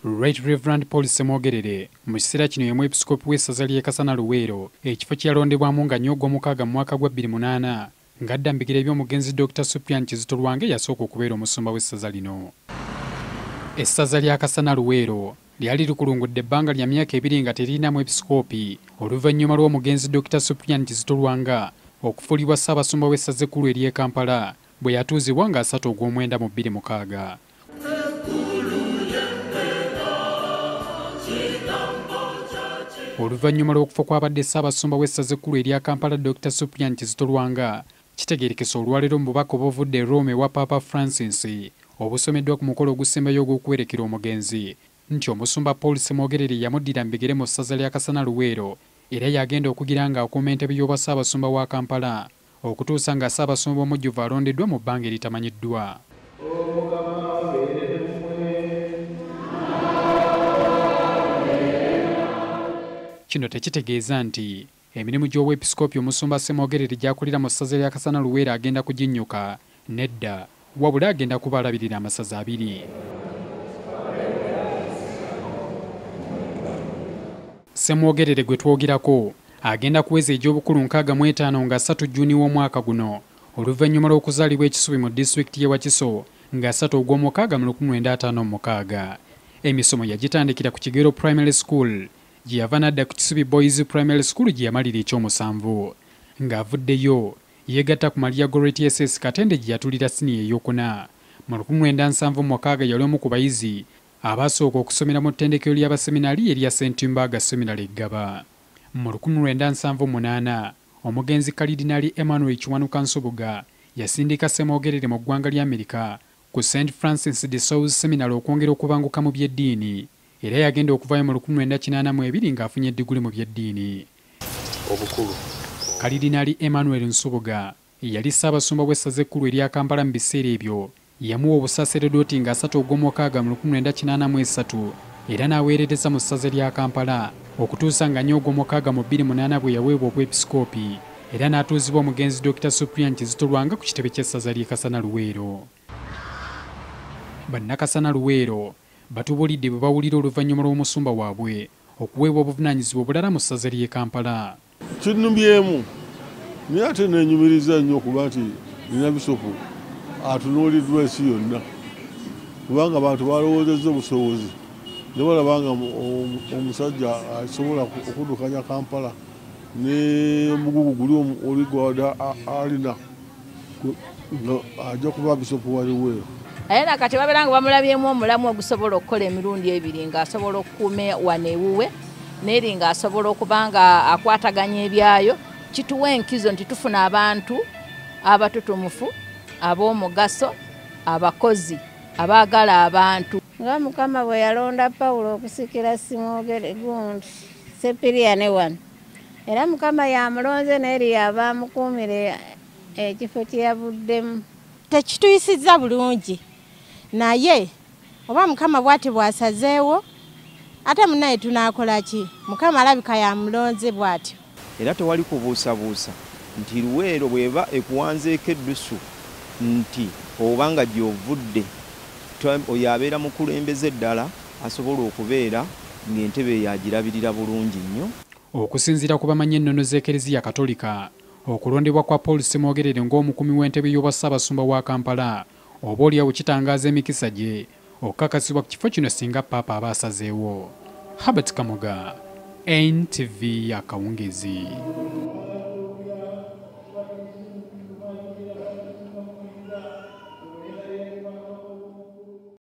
Right Reverend Paul Ssemwogerere mu kiseera kino ye mwepisikoopi w'essaza ly'e Kasana-Luweero ekifo kyalondebwamu nga nnyo ogw'omukaaga mu mwaka gwa 2008 ng'adda mbigiro eby'omugenzi Dr. Cyprian Kizito yasooka okubeera omusumba w'essaza lino. Essaza lya Kasana-Luweero lyali likulungudde ebbanga lya myaka 2 nga teririnamu episikoopi oluvannyuma lw'omugenzi Dr. Cyprian Kizito okufuulibwa Ssaabasumba w'essaza ekkulu ery'e Kampala bwe yatuuzibwa nga 3 Ogwomwenda mu 2006. Oluvannyuma lw'okufa kw'abadde Ssaabasumba w'essaza ekkulu erya Kampala Dr. Cyprian Kizito kitegeerekese olwaleero mu bubaka obuvudde e Rome wa Paapa Francis obusomeddwa ku mukolo ogusembayo ogw'okuwerekera omugenzi nti Omusumba Paul Ssemogerere yamuddira mbigere mu ssaza lya Kasana-Luweero era yagenda okugira nga akuuma entebe y'obwa Ssaabasumba wa Kampala okutuusa nga Ssaabasumba omujjuvu alondeddwa mu bbanga eritamanyiddwa. Kino tekitegeeza nti emirimu gy'obwepisikoopi Omusumba Ssemogerere gy'akulira mu ssaza lya Kasana-Luweero agenda kuginnyuka, nedda, wabula agenda kuba alabirira amasaza 2. Ssemwogerere gwe twogerako agenda kuweza egy'obukulu 65 nga 3 Juni w'omwaka guno oluvannyuma lw'okuzaalibwa ekisubi mu disitulikiti y'e Wakiso nga 3 Ogw'omukaaga mu 1956. Emisomo yagitandikira ku Kigero Primary School gye yava n'adda ku Kisubi Boys Primary School gye yamalira ekyomusanvu. Ng'avuddeyo yeegatta ku Maria Goretti SS Katende gye yatulira siniya ey'okuna. Mu 1976 yali omu ku bayizi abaasooka okusomera mu ttendekero ly'abaseminali erya St. Mbaga Seminary Gaba. Mu 1978 omugenzi Kalidinali Emmanuel Kiwanuka Nsubuga yasindika Ssemogerere mu ggwanga lya Amerika ku St. Francis de Sales Seminary okwongera okubanguka mu by'eddiini era yagenda okuvaayo mu 1982 ng'afunye eddiguli mu by'eddiini. Obukulu Kalidinali Emmanuel Nsubuga yali Ssaabasumba w'essaza ekkulu erya Kampala mu biseera ebyo yamuwa obusaaseredoti nga 3 Ogw'omukaaga mu 1983 era n'aweerereza mu ssaza lya Kampala okutuusa nga 4 Ogw'omukaaga mu 2008 bwe yaweebwa obwepisikoopi era n'atuuzibwa omugenzi Dr. Cyprian Kizito ku kitebe ky'essaza ly'e Kasana-Luweero. Bannakasana-Luweero batubuulidde bwe bawulira oluvannyuma lw'omusumba waabwe okuweebwa obuvunaanyizibwa obulala mu ssaza ly'e Kampala. Kinnumbyemu naye ate neenyumiriza nnyo okuba nti nina bisopu atunuuliddwa ensi yonna kubanga abantu balowoozezza obusobozi ne balaba nga omusajja asobola okuddukanya Kampala n'omugugu guli oli gwada alina nga ajja kuba bisopu wa Luweero. Aye nakati babeera nga bamulabyemu omulamu ogusobola okukola emirundi ebiri ng'asobola okukuuma wano ewuwe n'eri ng'asobola okuba nga akwataganya ebyayo. Kituwa enkizo nti tufuna abantu abatutumufu, ab'omugaso, abakozi abaagala abantu. Nga Mukama bwe yalonda Pawulo okusikira Ssemogerere gundi Sepiriane wano era Mukama yamulonze n'eri yava amukuumira ekifo kye yavuddemu. Tekituyisizza bulungi naye oba Mukama bw'ati bw'asazeewo ate munnaye tunaakola ki? Mukama alabika yamulonze bw'atyo. era tewali kubuusabuusa nti Luweero bw'eba ekuwanzeeko eddusu nti oba nga gy'ovudde oyo abeera mukulembeze ddala asobola okubeera ng'entebe yagirabirira bulungi nnyo. Okusinziira ku bamanyi ennono z'Ekereziya Katolika, okulondebwa kwa Paul Ssemwogerere ng'omukuumi w'entebe y'obwa Ssaabasumba wa Kampala oba oliawo kitangaaza emikisa gye okukakasibwa ku kifo kino singa Paapa aba asazeewo. Habert Kamoga, NTV Akawungeezi.